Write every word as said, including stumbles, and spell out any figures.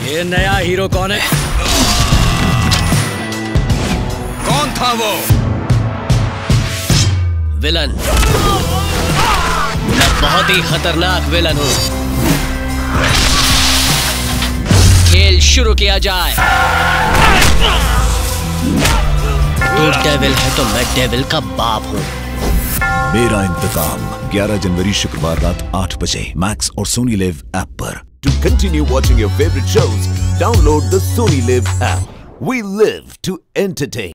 ये नया हीरो कौन है? कौन था वो? विलन। मैं बहुत ही खतरनाक विलन हूँ। खेल शुरू किया जाए। तू डेविल है तो मैं डेविल का बाप हूँ। मेरा इंतकाम ग्यारह जनवरी शुक्रवार रात आठ बजे मैक्स और सोनी लिव ऐप पर। To continue watching your favorite shows, download the Sony Live app. We live to entertain.